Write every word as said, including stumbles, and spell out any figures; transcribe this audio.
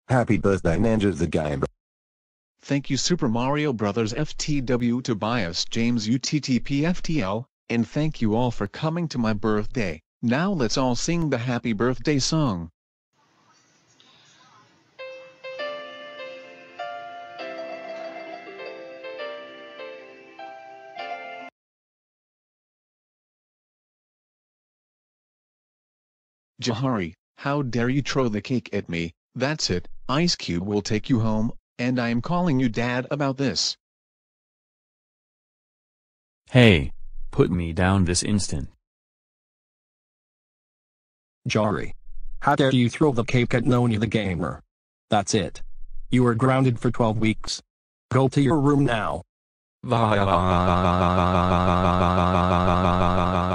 Happy birthday Ninja the Gamer. Thank you Super Mario Brothers F T W Tobias James U T T P F T L, and thank you all for coming to my birthday. Now let's all sing the happy birthday song. Jahari, how dare you throw the cake at me? That's it, Ice Cube will take you home, and I am calling you dad about this. Hey, put me down this instant. Jahari, how dare you throw the cake at Noni the Gamer? That's it. You are grounded for twelve weeks. Go to your room now.